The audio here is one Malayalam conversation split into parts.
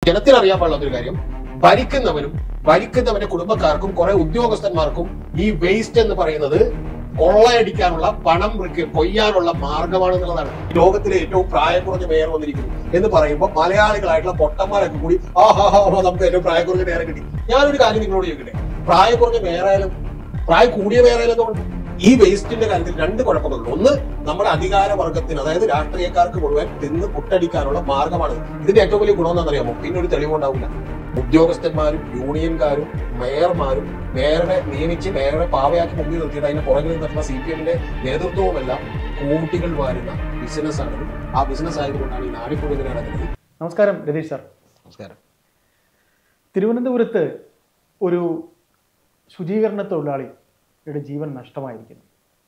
ജനത്തിനറിയാൻ പാടുള്ളൊരു കാര്യം, ഭരിക്കുന്നവന്റെ കുടുംബക്കാർക്കും കുറെ ഉദ്യോഗസ്ഥന്മാർക്കും ഈ വേസ്റ്റ് എന്ന് പറയുന്നത് കൊള്ളയടിക്കാനുള്ള പണം കൊയ്യാനുള്ള മാർഗമാണെന്നുള്ളതാണ്. ലോകത്തിലെ ഏറ്റവും പ്രായം കുറഞ്ഞ മേയർ വന്നിരിക്കുന്നു എന്ന് പറയുമ്പോൾ മലയാളികളായിട്ടുള്ള പൊട്ടന്മാരൊക്കെ കൂടി നമുക്ക് ഏറ്റവും പ്രായം കുറഞ്ഞ മേയറെ കിട്ടി. ഞാനൊരു കാര്യം നിങ്ങളോട് ചോദിക്കട്ടെ, പ്രായം കുറഞ്ഞ മേയറായാലും പ്രായം കൂടിയ മേയറായാലും ഈ വേസ്റ്റിന്റെ കാര്യത്തിൽ രണ്ട് കുഴപ്പങ്ങളുണ്ട്. ഒന്ന്, നമ്മുടെ അധികാരവർഗത്തിന്, അതായത് രാഷ്ട്രീയക്കാർക്ക് മുഴുവൻ തിന്ന് പുട്ടടിക്കാനുള്ള മാർഗമാണ്. ഇതിന്റെ ഏറ്റവും വലിയ ഗുണം എന്താണെന്നറിയാമോ? പിന്നെ ഒരു തെളിവുണ്ടാവില്ല. ഉദ്യോഗസ്ഥന്മാരും യൂണിയൻകാരും മേയർമാരും മേയറെ നിയമിച്ച് മേയറെ പാവയാക്കി മുമ്പിൽ നിർത്തിയിട്ട് അതിന്റെ പുറകിൽ നിന്നിട്ടുള്ള CPM-ന്റെ നേതൃത്വവുമെല്ലാം കോടികൾ വാരുന്ന ബിസിനസ്സാണ്. ആ ബിസിനസ് ആയതുകൊണ്ടാണ് ഈ നാടിപ്പോൾ ഇങ്ങനെ നടക്കുന്നത്. നമസ്കാരം രതീഷ് സാർ. നമസ്കാരം. തിരുവനന്തപുരത്ത് ഒരു ശുചീകരണ തൊഴിലാളിയുടെ ജീവൻ നഷ്ടമായിരിക്കുന്നു.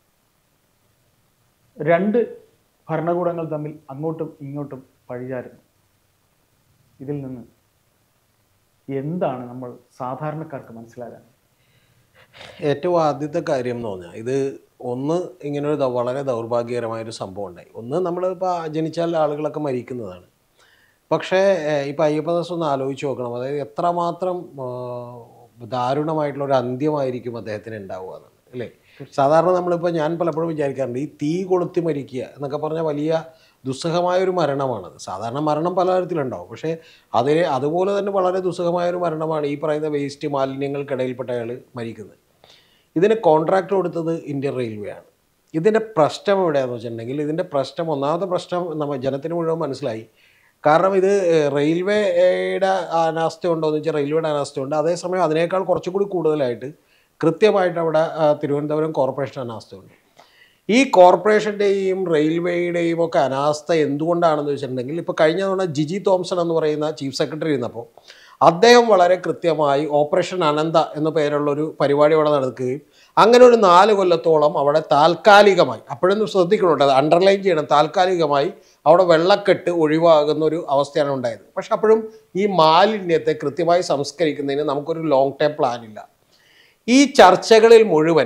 രണ്ട് ഭരണകൂടങ്ങൾ തമ്മിൽ അങ്ങോട്ടും ഇങ്ങോട്ടും പഴിചാരുന്നു. ഇതിൽ നിന്ന് എന്താണ് നമ്മൾ സാധാരണക്കാർക്ക് മനസ്സിലാകാൻ? ഏറ്റവും ആദ്യത്തെ കാര്യം എന്ന് പറഞ്ഞാൽ, ഇത് ഒന്ന് ഇങ്ങനൊരു വളരെ ദൗർഭാഗ്യകരമായൊരു സംഭവം ഉണ്ടായി. ഒന്ന്, നമ്മളിപ്പോൾ ജനിച്ചാൽ ആളുകളൊക്കെ മരിക്കുന്നതാണ്. പക്ഷേ ഇപ്പോൾ അയ്യപ്പദാസ് ഒന്ന് ആലോചിച്ച് നോക്കണം, അതായത് എത്രമാത്രം ദാരുണമായിട്ടുള്ള ഒരു അന്ത്യമായിരിക്കും അദ്ദേഹത്തിന് ഉണ്ടാവുക എന്നാണ്, അല്ലേ? സാധാരണ നമ്മളിപ്പോൾ ഞാൻ പലപ്പോഴും വിചാരിക്കാറുണ്ട്, ഈ തീ കൊളുത്തി മരിക്കുക എന്നൊക്കെ പറഞ്ഞാൽ വലിയ ദുസ്സഹമായൊരു മരണമാണത്. സാധാരണ മരണം പലതരത്തിലുണ്ടാവും, പക്ഷേ അതുപോലെ തന്നെ വളരെ ദുസ്സഹമായൊരു മരണമാണ് ഈ പറയുന്ന വേസ്റ്റ് മാലിന്യങ്ങൾക്കിടയിൽപ്പെട്ട അയാൾ മരിക്കുന്നത്. ഇതിന് കോൺട്രാക്ട് കൊടുത്തത് ഇന്ത്യൻ റെയിൽവേ ആണ്. ഇതിൻ്റെ പ്രശ്നം എവിടെയാണെന്ന് വെച്ചിട്ടുണ്ടെങ്കിൽ, ഇതിൻ്റെ പ്രശ്നം, ഒന്നാമത്തെ പ്രശ്നം നമ്മൾ ജനത്തിന് മുഴുവൻ മനസ്സിലായി. കാരണം ഇത് റെയിൽവേയുടെ അനാസ്ഥ ഉണ്ടോ എന്ന് വെച്ചാൽ റെയിൽവേയുടെ അനാസ്ഥയുണ്ട്. അതേസമയം അതിനേക്കാൾ കുറച്ചും കൂടി കൂടുതലായിട്ട് കൃത്യമായിട്ട് അവിടെ തിരുവനന്തപുരം കോർപ്പറേഷൻ അനാസ്ഥയുണ്ട്. ഈ കോർപ്പറേഷൻ്റെയും റെയിൽവേയുടെയും ഒക്കെ അനാസ്ഥ എന്തുകൊണ്ടാണെന്ന് വെച്ചിട്ടുണ്ടെങ്കിൽ, ഇപ്പോൾ കഴിഞ്ഞ തവണ ജിജി തോംസൺ എന്ന് പറയുന്ന ചീഫ് സെക്രട്ടറി ഇരുന്നപ്പോൾ അദ്ദേഹം വളരെ കൃത്യമായി ഓപ്പറേഷൻ അനന്ത എന്ന പേരുള്ളൊരു പരിപാടി അവിടെ നടക്കുകയും അങ്ങനെ ഒരു 4 കൊല്ലത്തോളം അവിടെ താൽക്കാലികമായി, അപ്പോഴൊന്നും ശ്രദ്ധിക്കണുണ്ട്, അത് അണ്ടർലൈൻ ചെയ്യണം, താൽക്കാലികമായി അവിടെ വെള്ളക്കെട്ട് ഒഴിവാകുന്ന ഒരു അവസ്ഥയാണ് ഉണ്ടായത്. പക്ഷെ അപ്പോഴും ഈ മാലിന്യത്തെ കൃത്യമായി സംസ്കരിക്കുന്നതിന് നമുക്കൊരു ലോങ് ടേം പ്ലാൻ ഇല്ല. ഈ ചർച്ചകളിൽ മുഴുവൻ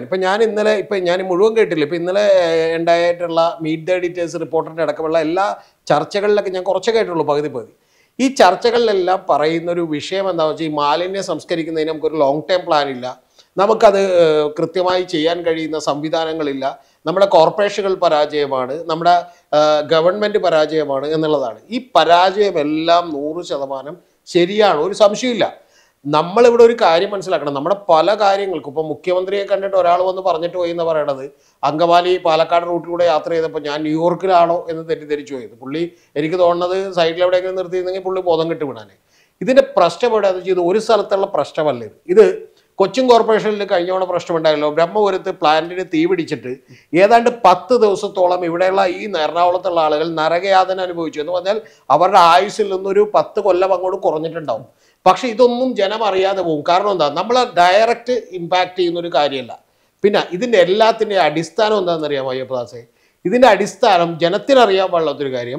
ഞാൻ മുഴുവൻ കേട്ടില്ല. ഇപ്പം ഇന്നലെ ഉണ്ടായിട്ടുള്ള മീറ്റ് ദ എഡിറ്റേഴ്സ് റിപ്പോർട്ടറിൻ്റെ അടക്കമുള്ള എല്ലാ ചർച്ചകളിലൊക്കെ ഞാൻ കുറച്ച് കേട്ടുള്ളൂ, പകുതി. ഈ ചർച്ചകളിലെല്ലാം പറയുന്ന ഒരു വിഷയം എന്താണെന്ന് വെച്ചാൽ, ഈ മാലിന്യം സംസ്കരിക്കുന്നതിന് നമുക്കൊരു ലോങ് ടേം പ്ലാൻ ഇല്ല, നമുക്കത് കൃത്യമായി ചെയ്യാൻ കഴിയുന്ന സംവിധാനങ്ങളില്ല, നമ്മുടെ കോർപ്പറേഷനുകൾ പരാജയമാണ്, നമ്മുടെ ഗവൺമെൻറ് പരാജയമാണ് എന്നുള്ളതാണ്. ഈ പരാജയമെല്ലാം 100% ശരിയാണ്, ഒരു സംശയമില്ല. നമ്മളിവിടെ ഒരു കാര്യം മനസ്സിലാക്കണം, നമ്മുടെ പല കാര്യങ്ങൾക്കും, ഇപ്പോൾ മുഖ്യമന്ത്രിയെ കണ്ടിട്ട് ഒരാൾ വന്ന് പറഞ്ഞിട്ട് പോയി എന്ന് പറയണത്, അങ്കമാലി പാലക്കാട് റൂട്ടിലൂടെ യാത്ര ചെയ്തപ്പോൾ ഞാൻ ന്യൂയോർക്കിലാണോ എന്ന് തെറ്റിദ്ധരിച്ചു പോയത്. പുള്ളി, എനിക്ക് തോന്നുന്നത് സൈഡിൽ എവിടെയെങ്കിലും നിർത്തിയിരുന്നെങ്കിൽ പുള്ളി ബോധം കെട്ട് വിടാനേ. ഇതിൻ്റെ പ്രശ്നം എവിടെയാണെന്ന് വെച്ചാൽ, ഇത് ഒരു സ്ഥലത്തുള്ള പ്രശ്നമല്ല. ഇത് കൊച്ചിൻ കോർപ്പറേഷനിൽ കഴിഞ്ഞോണ പ്രശ്നമുണ്ടായല്ലോ, ബ്രഹ്മപുരത്ത് പ്ലാന്റിന് തീ പിടിച്ചിട്ട് ഏതാണ്ട് 10 ദിവസത്തോളം ഇവിടെയുള്ള ഈ എറണാകുളത്തുള്ള ആളുകൾ നരകയാതന അനുഭവിച്ചു. എന്ന് പറഞ്ഞാൽ അവരുടെ ആയുസ്സിൽ നിന്നൊരു 10 കൊല്ലം അങ്ങോട്ട് കുറഞ്ഞിട്ടുണ്ടാവും. പക്ഷെ ഇതൊന്നും ജനം അറിയാതെ പോകും. കാരണം എന്താ, നമ്മളെ ഡയറക്റ്റ് ഇമ്പാക്റ്റ് ചെയ്യുന്നൊരു കാര്യമല്ല. പിന്നെ ഇതിൻ്റെ എല്ലാത്തിൻ്റെ അടിസ്ഥാനം എന്താണെന്നറിയാമോ അയ്യപ്പദാസേ? ഇതിൻ്റെ അടിസ്ഥാനം ജനത്തിനറിയാൻ പാടുള്ളൊരു കാര്യം,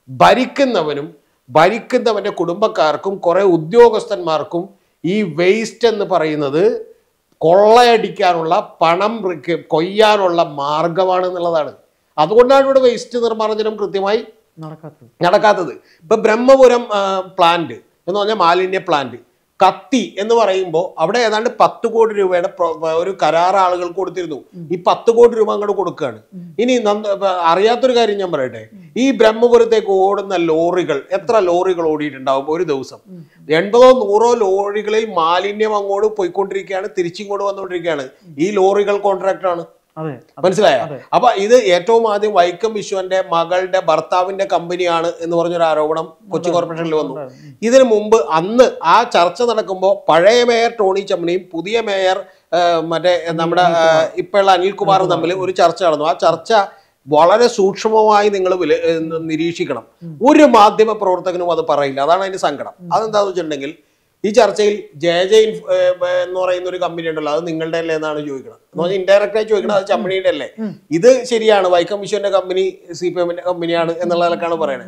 ഭരിക്കുന്നവൻ്റെ കുടുംബക്കാർക്കും കുറെ ഉദ്യോഗസ്ഥന്മാർക്കും ഈ വേസ്റ്റ് എന്ന് പറയുന്നത് കൊള്ളയടിക്കാനുള്ള പണം കൊയ്യാനുള്ള മാർഗമാണെന്നുള്ളതാണ്. അതുകൊണ്ടാണ് ഇവിടെ വേസ്റ്റ് നിർമ്മാർജ്ജനം കൃത്യമായി നടക്കാത്തത്. ഇപ്പം ബ്രഹ്മപുരം പ്ലാന്റ് എന്ന് പറഞ്ഞാൽ മാലിന്യ പ്ലാന്റ് കത്തി എന്ന് പറയുമ്പോൾ അവിടെ ഏതാണ്ട് 10 കോടി രൂപയുടെ ഒരു കരാർ ആളുകൾ കൊടുത്തിരുന്നു. ഈ 10 കോടി രൂപ അങ്ങോട്ട് കൊടുക്കുകയാണ്. ഇനി അറിയാത്തൊരു കാര്യം ഞാൻ പറയട്ടെ, ഈ ബ്രഹ്മപുരത്തേക്ക് ഓടുന്ന ലോറികൾ, എത്ര ലോറികൾ ഓടിയിട്ടുണ്ടാവും ഒരു ദിവസം? 80-100 ലോറികളിൽ മാലിന്യം അങ്ങോട്ട് പോയിക്കൊണ്ടിരിക്കുകയാണ്, തിരിച്ചിങ്ങോട്ട് വന്നുകൊണ്ടിരിക്കുകയാണ്. ഈ ലോറികൾ കോൺട്രാക്ടാണ്, മനസ്സിലായ? അപ്പൊ ഇത് ഏറ്റവും ആദ്യം വൈക്കം വിശ്വന്റെ മകളുടെ ഭർത്താവിന്റെ കമ്പനിയാണ് എന്ന് പറഞ്ഞൊരു ആരോപണം കൊച്ചി കോർപ്പറേഷനിൽ വന്നു. ഇതിനു മുമ്പ് അന്ന് ആ ചർച്ച നടക്കുമ്പോൾ പഴയ മേയർ ടോണി ചമ്മണിയും പുതിയ മേയർ മറ്റേ നമ്മുടെ ഇപ്പോഴുള്ള അനിൽകുമാറും തമ്മിൽ ഒരു ചർച്ച നടന്നു. ആ ചർച്ച വളരെ സൂക്ഷ്മമായി നിങ്ങൾ നിരീക്ഷിക്കണം. ഒരു മാധ്യമ പ്രവർത്തകനും അത് പറയില്ല. അതാണ് അതിന്റെ സങ്കടം. അതെന്താണെന്ന് വെച്ചിട്ടുണ്ടെങ്കിൽ, ഈ ചർച്ചയിൽ JJ എന്ന് പറയുന്ന ഒരു കമ്പനി ഉണ്ടല്ലോ, അത് നിങ്ങളുടെ അല്ലേ എന്നാണ് ചോദിക്കണം. എന്ന് പറഞ്ഞാൽ ഇൻഡയറക്റ്റായി ചോദിക്കണം, അത് ചമ്മണിയുടെ അല്ലേ? ഇത് ശരിയാണ്, വൈക്കം വിശ്വന്റെ കമ്പനി CPM-ന്റെ കമ്പനിയാണ് എന്നുള്ള നിലക്കാണ് പറയുന്നത്.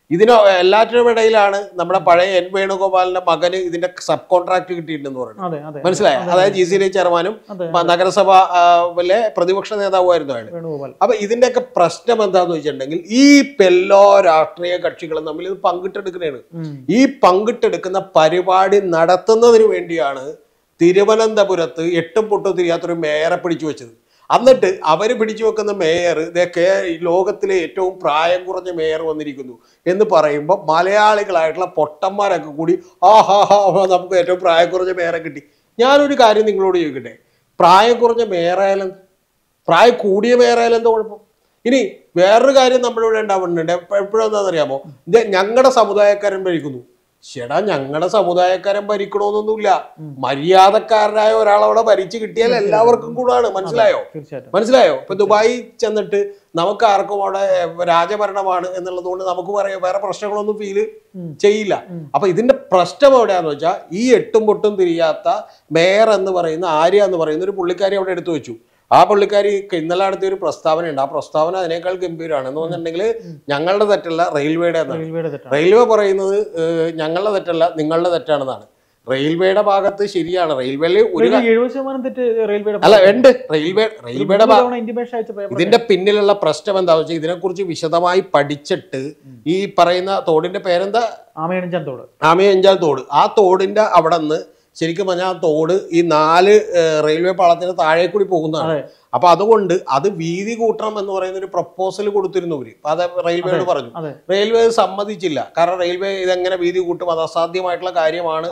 ഇതിന് എല്ലാറ്റിനും ഇടയിലാണ് നമ്മുടെ പഴയ എൻ വേണുഗോപാലിന്റെ മകന് ഇതിന്റെ സബ് കോൺട്രാക്ട് കിട്ടിയിട്ടുണ്ടെന്ന് പറയുന്നത്. മനസ്സിലായോ? അതായത് GCD ചെയർമാനും നഗരസഭയിലെ പ്രതിപക്ഷ നേതാവുമായിരുന്നു അയാൾ. അപ്പൊ ഇതിന്റെയൊക്കെ പ്രശ്നം എന്താന്ന് വെച്ചിട്ടുണ്ടെങ്കിൽ ഈ എല്ലാ രാഷ്ട്രീയ കക്ഷികളും തമ്മിൽ ഇത് പങ്കിട്ടെടുക്കുന്നതാണ്. ഈ പങ്കിട്ടെടുക്കുന്ന പരിപാടി നടത്തുന്നതിന് വേണ്ടിയാണ് തിരുവനന്തപുരത്ത് എട്ടും പൊട്ടും തിരിയാത്തൊരു മേയറെ പിടിച്ചു വെച്ചത്. എന്നിട്ട് അവർ പിടിച്ചു വെക്കുന്ന മേയർ ഇതൊക്കെ ലോകത്തിലെ ഏറ്റവും പ്രായം കുറഞ്ഞ മേയർ വന്നിരിക്കുന്നു എന്ന് പറയുമ്പോൾ മലയാളികളായിട്ടുള്ള പൊട്ടന്മാരൊക്കെ കൂടി നമുക്ക് ഏറ്റവും പ്രായം കുറഞ്ഞ മേയറെ കിട്ടി. ഞാനൊരു കാര്യം നിങ്ങളോട് ചോദിക്കട്ടെ, പ്രായം കുറഞ്ഞ മേയറായാലും പ്രായം കൂടിയ മേയറായാലും എന്താ കുഴപ്പം? ഇനി വേറൊരു കാര്യം നമ്മളിവിടെ ഉണ്ടാവുന്നുണ്ട്. എപ്പോഴും എന്താണെന്നറിയാമോ, ഇത് ഞങ്ങളുടെ സമുദായക്കാരൻ ഭരിക്കുന്നു. ചേടാ, ഞങ്ങളുടെ സമുദായക്കാരൻ ഭരിക്കണമെന്നൊന്നുമില്ല. മര്യാദക്കാരനായ ഒരാളവിടെ ഭരിച്ചു കിട്ടിയാൽ എല്ലാവർക്കും കൂടാണ്. മനസ്സിലായോ? ഇപ്പൊ ദുബായി ചെന്നിട്ട് നമുക്ക് ആർക്കും അവിടെ രാജഭരണമാണ് എന്നുള്ളത് കൊണ്ട് നമുക്ക് വേറെ പ്രശ്നങ്ങളൊന്നും ഫീല് ചെയ്യില്ല. അപ്പൊ ഇതിന്റെ പ്രശ്നം എവിടെയാന്ന് വെച്ചാൽ ഈ എട്ടും പൊട്ടും തിരിയാത്ത മേയർ എന്ന് പറയുന്ന ആര്യ എന്ന് പറയുന്ന ഒരു പുള്ളിക്കാരി അവിടെ എടുത്തു വെച്ചു. ആ പുള്ളിക്കാരി ഇന്നലെ നടത്തിയ ഒരു പ്രസ്താവനയുണ്ട്. ആ പ്രസ്താവന അതിനേക്കാൾ ഗംഭീരമാണ്. എന്ന് പറഞ്ഞിട്ടുണ്ടെങ്കിൽ ഞങ്ങളുടെ തെറ്റല്ല, റെയിൽവേയുടെ റെയിൽവേ പറയുന്നത് ഞങ്ങളുടെ തെറ്റല്ല, നിങ്ങളുടെ തെറ്റാണെന്നാണ്. റെയിൽവേയുടെ ഭാഗത്ത് ശരിയാണ്. റെയിൽവേയിൽ ഒരു അല്ല ഉണ്ട്. റെയിൽവേയുടെ ഇതിന്റെ പിന്നിലുള്ള പ്രശ്നം എന്താ വെച്ചാൽ ഇതിനെക്കുറിച്ച് വിശദമായി പഠിച്ചിട്ട് ഈ പറയുന്ന തോടിന്റെ പേരെന്താ, ആമയഞ്ചാൽ തോട്. ആ തോടിന്റെ അവിടെ നിന്ന് ശരിക്കും പറഞ്ഞാൽ ആ തോട് ഈ 4 റെയിൽവേ പാളത്തിന് താഴെ കൂടി പോകുന്നതാണ്. അപ്പൊ അതുകൊണ്ട് അത് വീതി കൂട്ടണം എന്ന് പറയുന്ന ഒരു പ്രപ്പോസൽ കൊടുത്തിരുന്നു ഇവര്. അത് റെയിൽവേയോട് പറഞ്ഞു. റെയിൽവേ സമ്മതിച്ചില്ല. കാരണം റെയിൽവേ ഇതെങ്ങനെ വീതി കൂട്ടും, അത് അസാധ്യമായിട്ടുള്ള കാര്യമാണ്.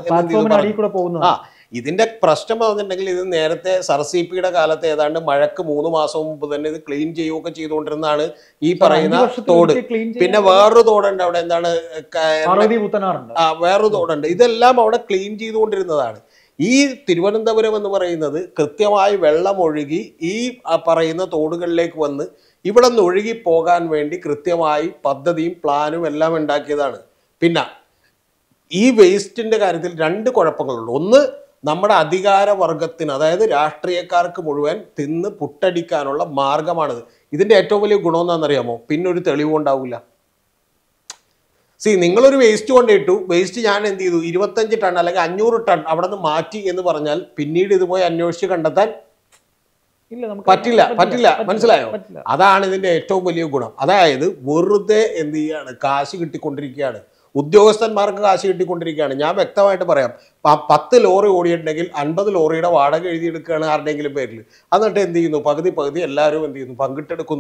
ഇതിന്റെ പ്രശ്നം പറഞ്ഞിട്ടുണ്ടെങ്കിൽ ഇത് നേരത്തെ സർസിപിയുടെ കാലത്ത് ഏതാണ്ട് മഴക്ക് 3 മാസം മുമ്പ് തന്നെ ഇത് ക്ലീൻ ചെയ്യുകയൊക്കെ ചെയ്തുകൊണ്ടിരുന്നതാണ് ഈ പറയുന്ന തോട്. പിന്നെ വേറൊരു തോടുണ്ട് അവിടെ, എന്താണ് വേറൊരു തോടുണ്ട്. ഇതെല്ലാം അവിടെ ക്ലീൻ ചെയ്തുകൊണ്ടിരുന്നതാണ്. ഈ തിരുവനന്തപുരം എന്ന് പറയുന്നത് കൃത്യമായി വെള്ളം ഒഴുകി ഈ പറയുന്ന തോടുകളിലേക്ക് വന്ന് ഇവിടെ നിന്ന് ഒഴുകി പോകാൻ വേണ്ടി കൃത്യമായി പദ്ധതിയും പ്ലാനും എല്ലാം ഉണ്ടാക്കിയതാണ്. പിന്നെ ഈ വേസ്റ്റിന്റെ കാര്യത്തിൽ 2 കുഴപ്പങ്ങളുണ്ട്. ഒന്ന്, നമ്മുടെ അധികാരവർഗത്തിന്, അതായത് രാഷ്ട്രീയക്കാർക്ക് മുഴുവൻ തിന്ന് പുട്ടടിക്കാനുള്ള മാർഗമാണിത്. ഇതിന്റെ ഏറ്റവും വലിയ ഗുണം എന്താണെന്നറിയാമോ? പിന്നെ ഒരു തെളിവുണ്ടാവില്ല. നിങ്ങളൊരു വേസ്റ്റ് കൊണ്ടിട്ടു, വേസ്റ്റ് ഞാൻ എന്ത് ചെയ്തു, 25 ടൺ അല്ലെങ്കിൽ 500 ടൺ അവിടെ നിന്ന് മാറ്റി എന്ന് പറഞ്ഞാൽ പിന്നീട് ഇത് പോയി അന്വേഷിച്ച് കണ്ടെത്താൻ പറ്റില്ല. മനസ്സിലായോ? അതാണ് ഇതിന്റെ ഏറ്റവും വലിയ ഗുണം. അതായത് വെറുതെ എന്ത് ചെയ്യാണ്, കാശ് കിട്ടിക്കൊണ്ടിരിക്കുകയാണ്. ഉദ്യോഗസ്ഥന്മാർക്ക് കാശ് കിട്ടിക്കൊണ്ടിരിക്കുകയാണ്. ഞാൻ വ്യക്തമായിട്ട് പറയാം, 10 ലോറി ഓടിയിട്ടുണ്ടെങ്കിൽ 50 ലോറിയുടെ വാടക എഴുതിയെടുക്കുകയാണ് ആരുടെയെങ്കിലും പേരിൽ. എന്നിട്ട് എന്ത് ചെയ്യുന്നു, പകുതി എല്ലാവരും എന്ത് ചെയ്യുന്നു, പങ്കിട്ടെടുക്കുന്നു.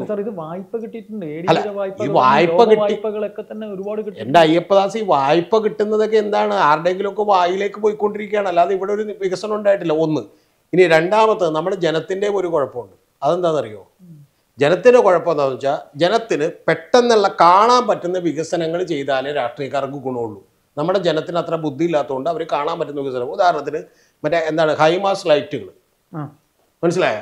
ഈ വായ്പ കിട്ടി എന്റെ അയ്യപ്പദാസ്, ഈ വായ്പ കിട്ടുന്നതൊക്കെ എന്താണ്, ആരുടെയെങ്കിലും ഒക്കെ വായിലേക്ക് പോയിക്കൊണ്ടിരിക്കുകയാണ്. അല്ലാതെ ഇവിടെ ഒരു വികസനം ഉണ്ടായിട്ടില്ല. ഒന്ന്. ഇനി രണ്ടാമത്തെ, നമ്മുടെ ജനത്തിന്റെ ഒരു കുഴപ്പമുണ്ട്. അതെന്താണെന്നറിയോ? ജനത്തിന്റെ കുഴപ്പം എന്താണെന്ന് വെച്ചാൽ ജനത്തിന് പെട്ടെന്നുള്ള കാണാൻ പറ്റുന്ന വികസനങ്ങൾ ചെയ്താലേ രാഷ്ട്രീയക്കാർക്ക് ഗുണമുള്ളൂ. നമ്മുടെ ജനത്തിന് അത്ര ബുദ്ധി ഇല്ലാത്തതുകൊണ്ട് അവർ കാണാൻ പറ്റുന്ന വികസനം, ഉദാഹരണത്തിന് മറ്റേ എന്താണ് ഹൈമാസ് ലൈറ്റുകൾ, മനസ്സിലായ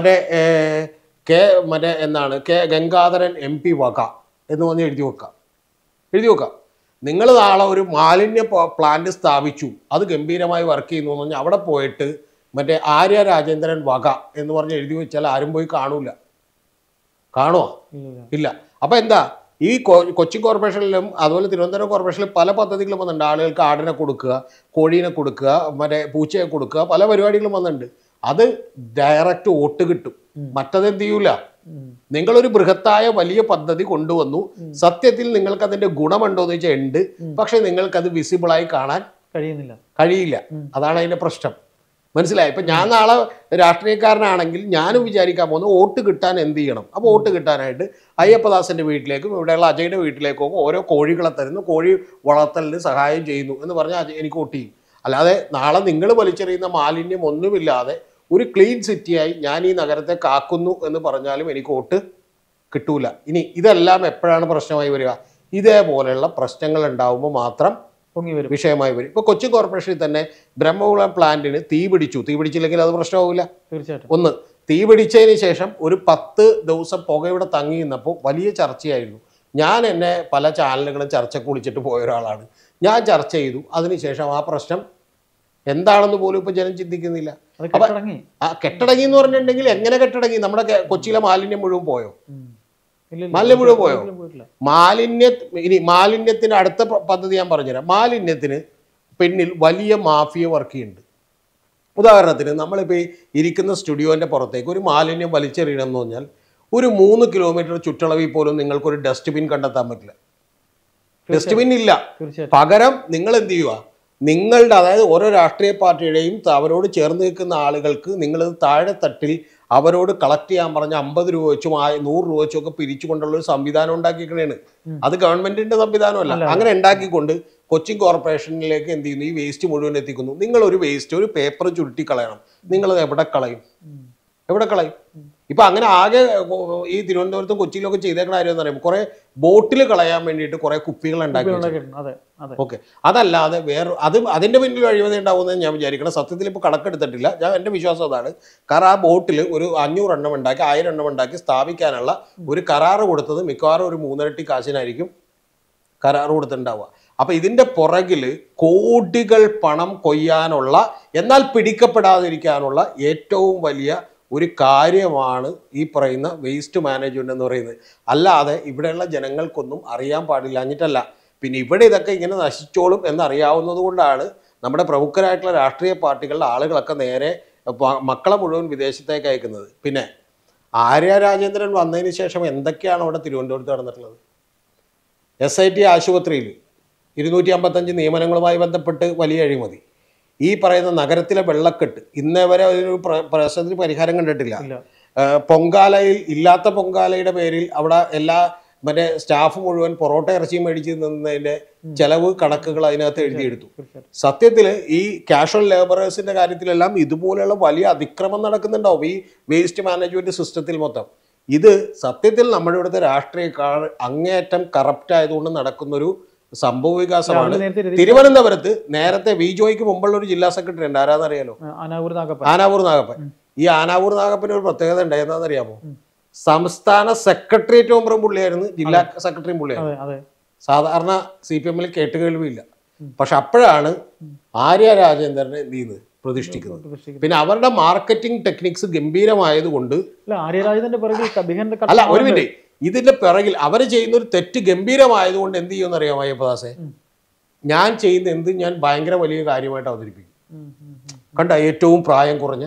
മറ്റേ എന്താണ് ഗംഗാധരൻ MP വക എന്ന് പറഞ്ഞ് എഴുതി വെക്കാം. നിങ്ങൾ നാളെ ഒരു മാലിന്യ പ്ലാന്റ് സ്ഥാപിച്ചു, അത് ഗംഭീരമായി വർക്ക് ചെയ്യുന്നു എന്ന് പറഞ്ഞാൽ അവിടെ പോയിട്ട് മറ്റേ ആര്യ രാജേന്ദ്രൻ വക എന്ന് പറഞ്ഞ് എഴുതി വെച്ചാൽ ആരും പോയി കാണുമോ? ഇല്ല. അപ്പൊ എന്താ, ഈ കൊച്ചി കോർപ്പറേഷനിലും അതുപോലെ തിരുവനന്തപുരം കോർപ്പറേഷനിലും പല പദ്ധതികളും വന്നിട്ടുണ്ട്. ആളുകൾക്ക് ആടിനെ കൊടുക്കുക, കോഴീനെ കൊടുക്കുക, മറ്റേ പൂച്ചയെ കൊടുക്കുക, പല പരിപാടികളും വന്നിട്ടുണ്ട്. അത് ഡയറക്റ്റ് വോട്ട് കിട്ടും. മറ്റതെന്ത് ചെയ്യൂല. നിങ്ങളൊരു ബൃഹത്തായ വലിയ പദ്ധതി കൊണ്ടുവന്നു, സത്യത്തിൽ നിങ്ങൾക്ക് അതിന്റെ ഗുണമുണ്ടോ എന്ന് വെച്ചാൽ ഉണ്ട്, പക്ഷെ നിങ്ങൾക്കത് വിസിബിളായി കാണാൻ കഴിയില്ല. അതാണ് അതിന്റെ പ്രശ്നം. മനസ്സിലായി? ഇപ്പം ഞാൻ നാളെ രാഷ്ട്രീയക്കാരനാണെങ്കിൽ ഞാനും വിചാരിക്കാൻ പോകുന്നു വോട്ട് കിട്ടാൻ എന്ത് ചെയ്യണം. അപ്പോൾ വോട്ട് കിട്ടാനായിട്ട് അയ്യപ്പദാസിൻ്റെ വീട്ടിലേക്കും ഇവിടെയുള്ള അജയുടെ വീട്ടിലേക്കും ഓരോ കോഴികളെ തരുന്നു, കോഴി വളർത്തലിന് സഹായം ചെയ്യുന്നു എന്ന് പറഞ്ഞാൽ എനിക്ക് വോട്ട് ചെയ്യും. അല്ലാതെ നാളെ നിങ്ങൾ വലിച്ചെറിയുന്ന മാലിന്യം ഒന്നുമില്ലാതെ ഒരു ക്ലീൻ സിറ്റിയായി ഞാൻ ഈ നഗരത്തെ കാക്കുന്നു എന്ന് പറഞ്ഞാലും എനിക്ക് വോട്ട് കിട്ടൂല. ഇനി ഇതെല്ലാം എപ്പോഴാണ് പ്രശ്നമായി വരിക? ഇതേപോലെയുള്ള പ്രശ്നങ്ങൾ ഉണ്ടാവുമ്പോൾ മാത്രം വിഷയമായി വരും. ഇപ്പൊ കൊച്ചി കോർപ്പറേഷനിൽ തന്നെ ബ്രഹ്മകുളം പ്ലാന്റിന് തീ പിടിച്ചില്ലെങ്കിൽ അത് പ്രശ്നമാവില്ല. തീർച്ചയായിട്ടും. ഒന്ന്, തീ പിടിച്ചതിന് ശേഷം ഒരു 10 ദിവസം പുക ഇവിടെ തങ്ങി നിന്നപ്പോൾ വലിയ ചർച്ചയായിരുന്നു. ഞാൻ എന്നെ പല ചാനലുകളും ചർച്ചയ്ക്ക് വിളിച്ചിട്ട് പോയ ഒരാളാണ്. ഞാൻ ചർച്ച ചെയ്തു. അതിനുശേഷം ആ പ്രശ്നം എന്താണെന്ന് പോലും ഇപ്പൊ ജനം ചിന്തിക്കുന്നില്ല. കെട്ടടങ്ങി എന്ന് പറഞ്ഞിട്ടുണ്ടെങ്കിൽ എങ്ങനെ കെട്ടടങ്ങി? നമ്മുടെ കൊച്ചിയിലെ മാലിന്യം മുഴുവൻ പോയോ? മാലിന്യം മുഴുവൻ പോയോ? മാലിന്യത്തിന് അടുത്ത പദ്ധതി ഞാൻ പറഞ്ഞുതരാം. മാലിന്യത്തിന് പിന്നിൽ വലിയ മാഫിയ വർക്ക് ചെയ്യുന്നുണ്ട്. ഉദാഹരണത്തിന് നമ്മളിപ്പോൾ ഈ ഇരിക്കുന്ന സ്റ്റുഡിയോൻ്റെ പുറത്തേക്ക് ഒരു മാലിന്യം വലിച്ചെറിയണം എന്ന് പറഞ്ഞാൽ ഒരു 3 കിലോമീറ്റർ ചുറ്റളവിൽ പോലും നിങ്ങൾക്കൊരു ഡസ്റ്റ്ബിൻ കണ്ടെത്താൻ പറ്റില്ല. ഡസ്റ്റ്ബിൻ ഇല്ല. പകരം നിങ്ങൾ എന്ത് ചെയ്യുക, നിങ്ങളുടെ അതായത് ഓരോ രാഷ്ട്രീയ പാർട്ടിയുടെയും അവരോട് ചേർന്ന് നിൽക്കുന്ന ആളുകൾക്ക് നിങ്ങളത് താഴെ തട്ടിൽ അവരോട് കളക്ട് ചെയ്യാൻ പറഞ്ഞ 50 രൂപ വെച്ചും 100 രൂപ വെച്ചും ഒക്കെ പിരിച്ചുകൊണ്ടുള്ള ഒരു സംവിധാനം ഉണ്ടാക്കിയിരിക്കണേണ്. അത് ഗവൺമെന്റിന്റെ സംവിധാനമല്ല. അങ്ങനെ ഉണ്ടാക്കിക്കൊണ്ട് കൊച്ചിൻ കോർപ്പറേഷനിലേക്ക് എന്ത് ചെയ്യുന്നു, ഈ വേസ്റ്റ് മുഴുവൻ എത്തിക്കുന്നു. നിങ്ങളൊരു വേസ്റ്റ് ഒരു പേപ്പർ ചുരുട്ടി കളയണം, നിങ്ങളത് എവിടെ കളയും? ഇപ്പൊ അങ്ങനെ ആകെ ഈ തിരുവനന്തപുരത്തും കൊച്ചിയിലൊക്കെ ചെയ്തേക്കണ കാര്യം എന്ന് പറയുമ്പോൾ കുറെ ബോട്ടിൽ കളയാൻ വേണ്ടിയിട്ട് കുറെ കുപ്പികൾ ഉണ്ടാക്കി. ഓക്കെ, അതല്ലാതെ വേറെ അതിന്റെ പിന്നിൽ അഴിമതി ഉണ്ടാവുമെന്ന് ഞാൻ വിചാരിക്കണം. സത്യത്തിൽ ഇപ്പോൾ കണക്കെടുത്തിട്ടില്ല. എൻ്റെ വിശ്വാസം അതാണ്. കാരണം ആ ബോട്ടിൽ ഒരു 500 എണ്ണം ഉണ്ടാക്കി 1000 എണ്ണം ഉണ്ടാക്കി സ്ഥാപിക്കാനുള്ള ഒരു കരാറ് കൊടുത്തത് മിക്കവാറും ഒരു 3 ഇരട്ടി കാശിനായിരിക്കും കരാറ് കൊടുത്തിട്ടുണ്ടാവുക. അപ്പൊ ഇതിന്റെ പുറകിൽ കോടികൾ പണം കൊയ്യാനുള്ള, എന്നാൽ പിടിക്കപ്പെടാതിരിക്കാനുള്ള ഏറ്റവും വലിയ ഒരു കാര്യമാണ് ഈ പറയുന്ന വേസ്റ്റ് മാനേജ്മെന്റ് എന്ന് പറയുന്നത്. അല്ലാതെ ഇവിടെയുള്ള ജനങ്ങൾക്കൊന്നും അറിയാൻ പാടില്ലാഞ്ഞിട്ടല്ല. പിന്നെ ഇവിടെ ഇതൊക്കെ ഇങ്ങനെ നശിച്ചോളും എന്നറിയാവുന്നത് കൊണ്ടാണ് നമ്മുടെ പ്രമുഖരായിട്ടുള്ള രാഷ്ട്രീയ പാർട്ടികളുടെ ആളുകളൊക്കെ നേരെ മക്കളെ മുഴുവൻ വിദേശത്തേക്ക് അയക്കുന്നത്. പിന്നെ ആര്യ രാജേന്ദ്രൻ വന്നതിന് ശേഷം എന്തൊക്കെയാണ് അവിടെ തിരുവനന്തപുരത്ത് നടന്നിട്ടുള്ളത്? SIT ആശുപത്രിയിൽ 255 നിയമനങ്ങളുമായി ബന്ധപ്പെട്ട് വലിയ അഴിമതി. ഈ പറയുന്ന നഗരത്തിലെ വെള്ളക്കെട്ട് ഇന്നേ വരെ ഒരു പ്രശ്നത്തിന് പരിഹാരം കണ്ടിട്ടില്ല. പൊങ്കാലയിൽ ഇല്ലാത്ത പൊങ്കാലയുടെ പേരിൽ അവിടെ എല്ലാ മറ്റേ സ്റ്റാഫ് മുഴുവൻ പൊറോട്ട ഇറച്ചിയും മേടിച്ച് നിന്നതിന്റെ ചെലവ് കണക്കുകൾ അതിനകത്ത് എഴുതിയെടുത്തു. സത്യത്തിൽ ഈ കാഷ്വൽ ലേബറേഴ്സിന്റെ കാര്യത്തിലെല്ലാം ഇതുപോലെയുള്ള വലിയ അതിക്രമം നടക്കുന്നുണ്ടാവും ഈ വേസ്റ്റ് മാനേജ്മെന്റ് സിസ്റ്റത്തിൽ മൊത്തം. ഇത് സത്യത്തിൽ നമ്മുടെ ഇവിടുത്തെ രാഷ്ട്രീയക്കാർ അങ്ങേയറ്റം കറപ്റ്റ് ആയതുകൊണ്ട് നടക്കുന്നൊരു സംഭവ വികാസമാണ്. തിരുവനന്തപുരത്ത് നേരത്തെ വിജോയ്ക്ക് മുമ്പുള്ള ഒരു ജില്ലാ സെക്രട്ടറി ഉണ്ട്, ആരാന്നറിയാലോ? ആനാവൂർ നാഗപ്പൻ. ഈ ആനാവൂർ നാഗപ്പന് ഒരു പ്രത്യേകത ഉണ്ടായെന്നറിയാമോ? സംസ്ഥാന സെക്രട്ടേറിയറ്റ് മെമ്പറും പുള്ളിയായിരുന്നു, ജില്ലാ സെക്രട്ടറിയും പുള്ളിയായിരുന്നു. സാധാരണ CPM-ൽ കേട്ടുകേൾവിയില്ല. പക്ഷെ അപ്പോഴാണ് ആര്യ രാജേന്ദ്രനെ എന്ത് ചെയ്യുന്നത്, പ്രതിഷ്ഠിക്കുന്നത്. പിന്നെ അവരുടെ മാർക്കറ്റിംഗ് ടെക്നിക്സ് ഗംഭീരമായതുകൊണ്ട് അല്ല, ഒരു മിനിറ്റ്, ഇതിന്റെ പിറകിൽ അവർ ചെയ്യുന്ന ഒരു തെറ്റ് ഗംഭീരമായതുകൊണ്ട് എന്ത് ചെയ്യുമെന്ന് അറിയാമോ അയ്യപ്പദാസെ? ഞാൻ ചെയ്യുന്ന എന്ത് ഞാൻ ഭയങ്കര വലിയ കാര്യമായിട്ട് അവതരിപ്പിക്കും. കണ്ട, ഏറ്റവും പ്രായം കുറഞ്ഞ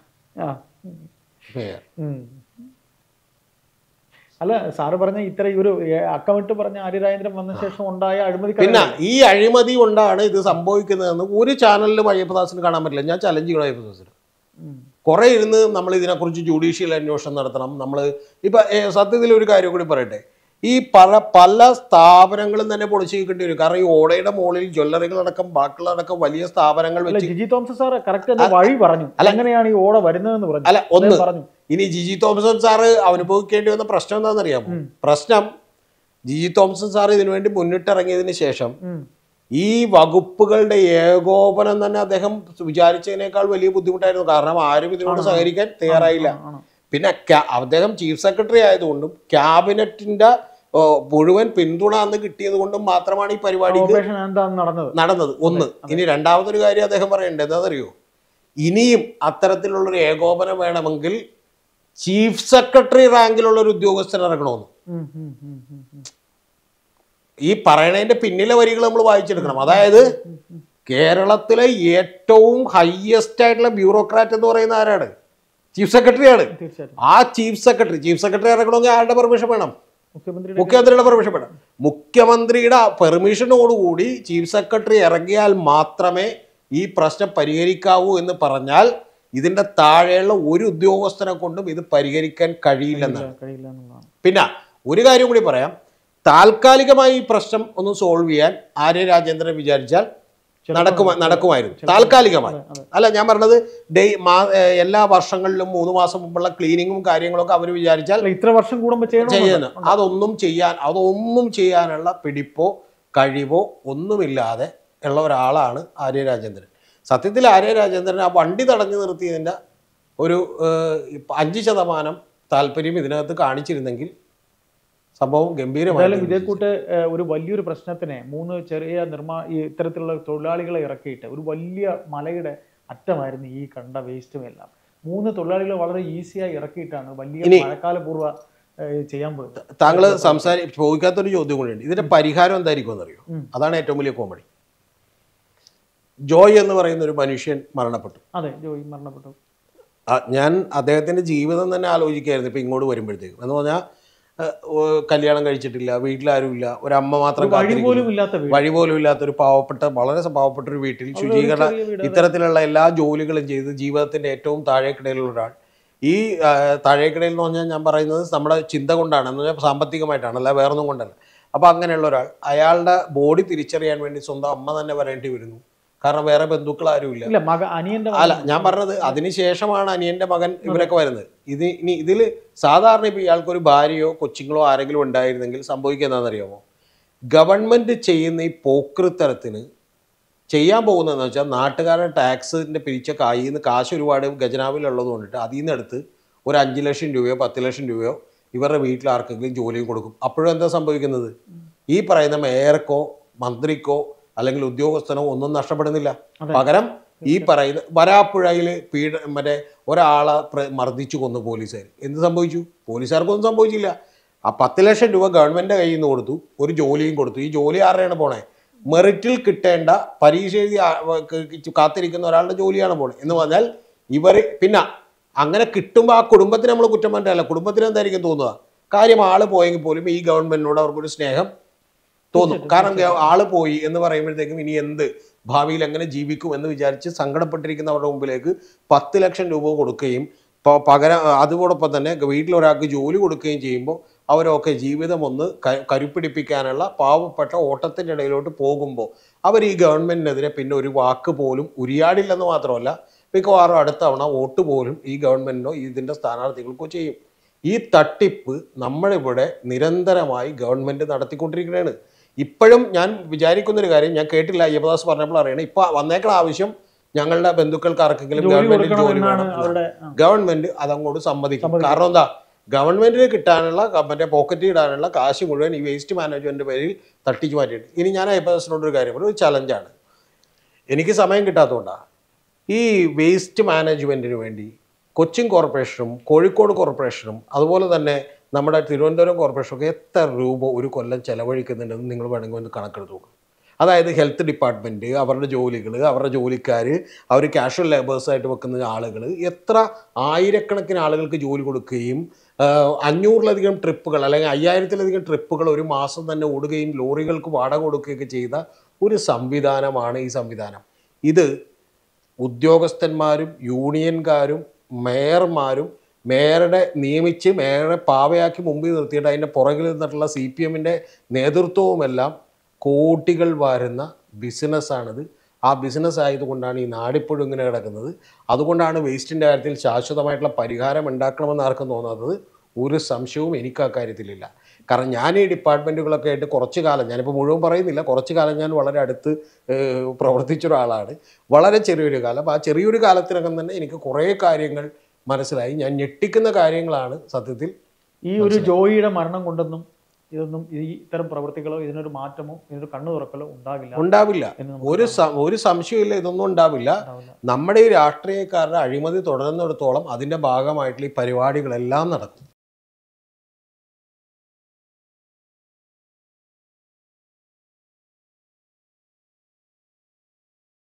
അല്ല, സാറ് പറഞ്ഞ ഇത്ര ഒരു അക്കമിട്ട് പറഞ്ഞ ആര്യ രാജേന്ദ്രൻ വന്ന ശേഷം ഉണ്ടായ അഴിമതി. പിന്നെ ഈ അഴിമതി കൊണ്ടാണ് ഇത് സംഭവിക്കുന്നതെന്ന് ഒരു ചാനലിലും അയ്യപ്പദാസിന് കാണാൻ പറ്റില്ല. ഞാൻ ചലഞ്ച് ചെയ്യണം അയ്യപ്പദാസിന്. കുറെ ഇരുന്ന് നമ്മൾ ഇതിനെക്കുറിച്ച് ജുഡീഷ്യൽ അന്വേഷണം നടത്തണം. നമ്മൾ ഇപ്പം സത്യത്തിൽ ഒരു കാര്യം കൂടി പറയട്ടെ, ഈ പല സ്ഥാപനങ്ങളും തന്നെ പൊളിച്ചു നീക്കേണ്ടി വരും. കാരണം ഈ ഓടയുടെ മുകളിൽ ജ്വല്ലറികളടക്കം ബാക്കിയുള്ളടക്കം വലിയ സ്ഥാപനങ്ങൾ വെച്ച് ജിജി തോമസ് സാർ കറക്റ്റ് വഴി പറഞ്ഞു എങ്ങനെയാണ് ഈ ഓട വരുന്നതെന്ന് പറഞ്ഞു. അല്ല, ഒന്ന് ഇനി ജിജി തോമസൺ സാറ് അനുഭവിക്കേണ്ടി വന്ന പ്രശ്നം എന്താണെന്നറിയാമോ? പ്രശ്നം ജിജി തോമസൺ സാർ ഇതിനുവേണ്ടി മുന്നിട്ടിറങ്ങിയതിന് ശേഷം ഈ വകുപ്പുകളുടെ ഏകോപനം തന്നെ അദ്ദേഹം വിചാരിച്ചതിനേക്കാൾ വലിയ ബുദ്ധിമുട്ടായിരുന്നു. കാരണം ആരും ഇതിനോട് സഹകരിക്കാൻ തയ്യാറായില്ല. പിന്നെ അദ്ദേഹം ചീഫ് സെക്രട്ടറി ആയതുകൊണ്ടും ക്യാബിനറ്റിന്റെ മുഴുവൻ പിന്തുണ അന്ന് കിട്ടിയത് കൊണ്ടും മാത്രമാണ് ഈ പരിപാടി നടന്നത്. ഒന്ന്. ഇനി രണ്ടാമതൊരു കാര്യം അദ്ദേഹം പറയണ്ടേ, എന്താണെന്നറിയോ? ഇനിയും അത്തരത്തിലുള്ളൊരു ഏകോപനം വേണമെങ്കിൽ ചീഫ് സെക്രട്ടറി റാങ്കിലുള്ള ഒരു ഉദ്യോഗസ്ഥൻ ഇറങ്ങണമെന്ന്. ഈ പറയണതിന്റെ പിന്നിലെ വരികൾ നമ്മൾ വായിച്ചെടുക്കണം. അതായത് കേരളത്തിലെ ഏറ്റവും ഹയസ്റ്റ് ആയിട്ടുള്ള ബ്യൂറോക്രാറ്റ് എന്ന് പറയുന്ന ആരാണ്? ചീഫ് സെക്രട്ടറിയാണ്. ആ ചീഫ് സെക്രട്ടറി ഇറങ്ങണമെങ്കിൽ ആരുടെ പെർമിഷൻ വേണം? മുഖ്യമന്ത്രിയുടെ പെർമിഷൻ വേണം. മുഖ്യമന്ത്രിയുടെ പെർമിഷനോടുകൂടി ചീഫ് സെക്രട്ടറി ഇറങ്ങിയാൽ മാത്രമേ ഈ പ്രശ്നം പരിഹരിക്കാവൂ എന്ന് പറഞ്ഞാൽ ഇതിന്റെ താഴെയുള്ള ഒരു ഉദ്യോഗസ്ഥനെ കൊണ്ടും ഇത് പരിഹരിക്കാൻ കഴിയില്ലെന്നാണ്. പിന്നെ ഒരു കാര്യം കൂടി പറയാം, താൽക്കാലികമായി ഈ പ്രശ്നം ഒന്ന് സോൾവ് ചെയ്യാൻ ആര്യ രാജേന്ദ്രൻ വിചാരിച്ചാൽ നടക്കുമായിരുന്നു. താൽക്കാലികമായി അല്ല, ഞാൻ പറഞ്ഞത് എല്ലാ വർഷങ്ങളിലും 3 മാസം മുമ്പുള്ള ക്ലീനിങ്ങും കാര്യങ്ങളൊക്കെ അവർ വിചാരിച്ചാൽ ഇത്ര വർഷം കൂടുമ്പോൾ ചെയ്യുന്നു. അതൊന്നും ചെയ്യാനുള്ള പിടിപ്പോ കഴിവോ ഒന്നുമില്ലാതെ ഉള്ള ഒരാളാണ് ആര്യ രാജേന്ദ്രൻ. സത്യത്തിൽ ആര്യ രാജേന്ദ്രൻ ആ വണ്ടി തടഞ്ഞു നിർത്തിയതിൻ്റെ ഒരു 5% താല്പര്യം ഇതിനകത്ത് കാണിച്ചിരുന്നെങ്കിൽ സംഭവം ഗംഭീരമായാലും ഇതേക്കൂട്ട് ഒരു വലിയൊരു പ്രശ്നത്തിനെ 3 ചെറിയ ഇത്തരത്തിലുള്ള തൊഴിലാളികളെ ഇറക്കിയിട്ട് ഒരു വലിയ മലയുടെ അറ്റമായിരുന്നു ഈ കണ്ട വേസ്റ്റും എല്ലാം. 3 തൊഴിലാളികളെ വളരെ ഈസിയായി ഇറക്കിയിട്ടാണ് വലിയ മഴക്കാലപൂർവ്വ ചെയ്യാൻ പോയത്. താങ്കൾ ചോദിക്കാത്തൊരു ചോദ്യം കൂടിയുണ്ട്. ഇതിന്റെ പരിഹാരം എന്തായിരിക്കും എന്നറിയോ? അതാണ് ഏറ്റവും വലിയ കോമഡി. ജോയ് എന്ന് പറയുന്ന ഒരു മനുഷ്യൻ മരണപ്പെട്ടു. അതെ, ജോയ് മരണപ്പെട്ടു. ഞാൻ അദ്ദേഹത്തിന്റെ ജീവിതം തന്നെ ആലോചിക്കായിരുന്നു ഇപ്പൊ ഇങ്ങോട്ട് വരുമ്പോഴത്തേക്കും. എന്ന് പറഞ്ഞാൽ കല്യാണം കഴിച്ചിട്ടില്ല, വീട്ടിലാരുമില്ല, ഒരമ്മ മാത്രം, വഴി പോലും ഇല്ലാത്ത ഒരു വളരെ പാവപ്പെട്ട ഒരു വീട്ടിൽ ശുചീകരണ ഇത്തരത്തിലുള്ള എല്ലാ ജോലികളും ചെയ്ത് ജീവിതത്തിന്റെ ഏറ്റവും താഴേക്കിടയിലുള്ള ഒരാൾ. ഈ താഴേക്കിടയിൽ എന്ന് പറഞ്ഞാൽ ഞാൻ പറയുന്നത് നമ്മുടെ ചിന്ത കൊണ്ടാണ്, എന്ന് പറഞ്ഞാൽ സാമ്പത്തികമായിട്ടാണ്, അല്ല വേറൊന്നും കൊണ്ടല്ല. അപ്പൊ അങ്ങനെയുള്ള ഒരാൾ, അയാളുടെ ബോഡി തിരിച്ചറിയാൻ വേണ്ടി സ്വന്തം അമ്മ തന്നെ വരേണ്ടി വരുന്നു. കാരണം വേറെ ബന്ധുക്കൾ ആരുമില്ല. അല്ല, ഞാൻ പറഞ്ഞത് അതിനുശേഷമാണ് അനിയന്റെ മകൻ ഇവരൊക്കെ വരുന്നത്. ഇതിൽ സാധാരണ ഇപ്പൊ ഇയാൾക്കൊരു ഭാര്യയോ കൊച്ചുങ്ങളോ ആരെങ്കിലും ഉണ്ടായിരുന്നെങ്കിൽ സംഭവിക്കുക എന്താണെന്നറിയാമോ? ഗവൺമെന്റ് ചെയ്യുന്ന ഈ പോക്കൃത്തരത്തിന് ചെയ്യാൻ പോകുന്നതെന്ന് വെച്ചാൽ നാട്ടുകാരുടെ ടാക്സിന്റെ പിരിച്ച കായിൽ നിന്ന് കാശ് ഒരുപാട് ഖജനാവിലുള്ളത് കൊണ്ടിട്ട് അതിൽ നിന്ന് എടുത്ത് ഒരു 5 ലക്ഷം രൂപയോ 10 ലക്ഷം രൂപയോ ഇവരുടെ വീട്ടിൽ ആർക്കെങ്കിലും ജോലിയും കൊടുക്കും. അപ്പോഴും എന്താ സംഭവിക്കുന്നത്? ഈ പറയുന്ന മേയർക്കോ മന്ത്രിക്കോ അല്ലെങ്കിൽ ഉദ്യോഗസ്ഥനോ ഒന്നും നഷ്ടപ്പെടുന്നില്ല. പകരം ഈ പറയുന്ന വരാപ്പുഴയിൽ മറ്റേ ഒരാളെ മർദ്ദിച്ചു കൊന്നു പോലീസുകാർ. എന്ത് സംഭവിച്ചു? പോലീസുകാർക്കൊന്നും സംഭവിച്ചില്ല. ആ 10 ലക്ഷം രൂപ ഗവൺമെന്റിന്റെ കയ്യിൽ നിന്ന് കൊടുത്തു, ഒരു ജോലിയും കൊടുത്തു. ഈ ജോലി ആരുടെയാണ് പോണേ? മെറിറ്റിൽ കിട്ടേണ്ട, പരീക്ഷ എഴുതി കാത്തിരിക്കുന്ന ഒരാളുടെ ജോലിയാണ് പോണേ. എന്ന് പറഞ്ഞാൽ പിന്നെ അങ്ങനെ കിട്ടുമ്പോൾ ആ കുടുംബത്തിന് നമ്മൾ കുറ്റം പറഞ്ഞല്ല, കുടുംബത്തിന് എന്തായിരിക്കും തോന്നുക? കാര്യം ആള് പോയെങ്കിൽ പോലും ഈ ഗവൺമെന്റിനോട് അവർക്കൊരു സ്നേഹം തോന്നും. കാരണം ആള് പോയി എന്ന് പറയുമ്പോഴത്തേക്കും ഇനി എന്ത് ഭാവിയിൽ എങ്ങനെ ജീവിക്കും എന്ന് വിചാരിച്ച് സങ്കടപ്പെട്ടിരിക്കുന്നവരുടെ മുമ്പിലേക്ക് 10 ലക്ഷം രൂപ കൊടുക്കുകയും പകരം അതോടൊപ്പം തന്നെ വീട്ടിലൊരാൾക്ക് ജോലി കൊടുക്കുകയും ചെയ്യുമ്പോൾ അവരൊക്കെ ജീവിതം ഒന്ന് കരുപ്പിടിപ്പിക്കാനുള്ള പാവപ്പെട്ട ഓട്ടത്തിൻ്റെ ഇടയിലോട്ട് പോകുമ്പോൾ അവർ ഈ ഗവൺമെന്റിനെതിരെ പിന്നെ ഒരു വാക്ക് പോലും ഉരിയാടില്ലെന്ന് മാത്രമല്ല, മിക്കവാറും അടുത്ത തവണ വോട്ട് പോലും ഈ ഗവൺമെന്റിനോ ഇതിൻ്റെ സ്ഥാനാർത്ഥികൾക്കോ ചെയ്യും. ഈ തട്ടിപ്പ് നമ്മളിവിടെ നിരന്തരമായി ഗവൺമെന്റ് നടത്തിക്കൊണ്ടിരിക്കുകയാണ്. ഇപ്പോഴും ഞാൻ വിചാരിക്കുന്നൊരു കാര്യം, ഞാൻ കേട്ടില്ല, യേശുദാസ് പറഞ്ഞപ്പോൾ അറിയണം, ഇപ്പൊ വന്നേക്കുള്ള ആവശ്യം ഞങ്ങളുടെ ബന്ധുക്കൾക്ക് ആർക്കെങ്കിലും ഗവൺമെന്റിൽ ജോലി വേണം. ഗവൺമെന്റ് അതങ്ങോട്ട് സമ്മതിക്കും. കാരണം എന്താ? ഗവൺമെന്റിന് കിട്ടാനുള്ള മറ്റേ പോക്കറ്റ് ഇടാനുള്ള കാശ് മുഴുവൻ ഈ വേസ്റ്റ് മാനേജ്മെന്റ് പേരിൽ തട്ടിച്ചു മാറ്റിയിട്ട്. ഇനി ഞാൻ യേശുദാസിനോടൊരു കാര്യം ഒരു ചലഞ്ചാണ്, എനിക്ക് സമയം കിട്ടാത്തതുകൊണ്ടാണ്. ഈ വേസ്റ്റ് മാനേജ്മെന്റിന് വേണ്ടി കൊച്ചിൻ കോർപ്പറേഷനും കോഴിക്കോട് കോർപ്പറേഷനും അതുപോലെ തന്നെ നമ്മുടെ തിരുവനന്തപുരം കോർപ്പറേഷനൊക്കെ എത്ര രൂപ ഒരു കൊല്ലം ചെലവഴിക്കുന്നുണ്ടെന്ന് നിങ്ങൾ വേണമെങ്കിൽ ഒന്ന് കണക്കെടുത്ത് നോക്കും. അതായത് ഹെൽത്ത് ഡിപ്പാർട്ട്മെൻറ്റ്, അവരുടെ ജോലികൾ, അവരുടെ ജോലിക്കാർ, അവർ കാഷ്വൽ ലേബേഴ്സായിട്ട് വെക്കുന്ന ആളുകൾ, എത്ര ആയിരക്കണക്കിന് ആളുകൾക്ക് ജോലി കൊടുക്കുകയും 500-ലധികം ട്രിപ്പുകൾ അല്ലെങ്കിൽ 5000-ലധികം ട്രിപ്പുകൾ ഒരു മാസം തന്നെ ഓടുകയും ലോറികൾക്ക് വാടക കൊടുക്കുകയൊക്കെ ചെയ്ത ഒരു സംവിധാനമാണ് ഈ സംവിധാനം. ഇത് ഉദ്യോഗസ്ഥന്മാരും യൂണിയൻകാരും മേയർമാരും മേയറുടെ നിയമിച്ച് മേയറെ പാവയാക്കി മുമ്പിൽ നിർത്തിയിട്ട് അതിൻ്റെ പുറകിൽ നിന്നിട്ടുള്ള CPM-ൻ്റെ നേതൃത്വവുമെല്ലാം കോടികൾ വാരുന്ന ബിസിനസ്സാണിത്. ആ ബിസിനസ് ആയതുകൊണ്ടാണ് ഈ നാടിപ്പോഴും ഇങ്ങനെ കിടക്കുന്നത്. അതുകൊണ്ടാണ് വേസ്റ്റിൻ്റെ കാര്യത്തിൽ ശാശ്വതമായിട്ടുള്ള പരിഹാരം ഉണ്ടാക്കണമെന്ന് ആർക്കും തോന്നാത്തത്. ഒരു സംശയവും എനിക്ക് ആ കാര്യത്തിലില്ല. കാരണം ഞാൻ ഈ ഡിപ്പാർട്ട്മെൻറ്റുകളൊക്കെ ആയിട്ട് കുറച്ച് കാലം, ഞാനിപ്പോൾ മുഴുവൻ പറയുന്നില്ല, കുറച്ച് കാലം ഞാൻ വളരെ അടുത്ത് പ്രവർത്തിച്ച ഒരാളാണ്. വളരെ ചെറിയൊരു കാലം. ആ ചെറിയൊരു കാലത്തിനകം തന്നെ എനിക്ക് കുറേ കാര്യങ്ങൾ മനസ്സിലായി. ഞാൻ ഞെട്ടിക്കുന്ന കാര്യങ്ങളാണ് സത്യത്തിൽ. ഈ ഒരു ജോയിയുടെ മരണം കൊണ്ടൊന്നും ഇതൊന്നും ഇത്തരം പ്രവൃത്തികളോ ഇതിനൊരു മാറ്റമോ ഇതിനൊരു കണ്ണു തുറക്കലോ ഉണ്ടാവില്ല. ഒരു സംശയമില്ല, ഇതൊന്നും ഉണ്ടാവില്ല. നമ്മുടെ ഈ രാഷ്ട്രീയക്കാരുടെ അഴിമതി തുടരുന്നിടത്തോളം അതിൻ്റെ ഭാഗമായിട്ടുള്ള ഈ പരിപാടികളെല്ലാം നടക്കും.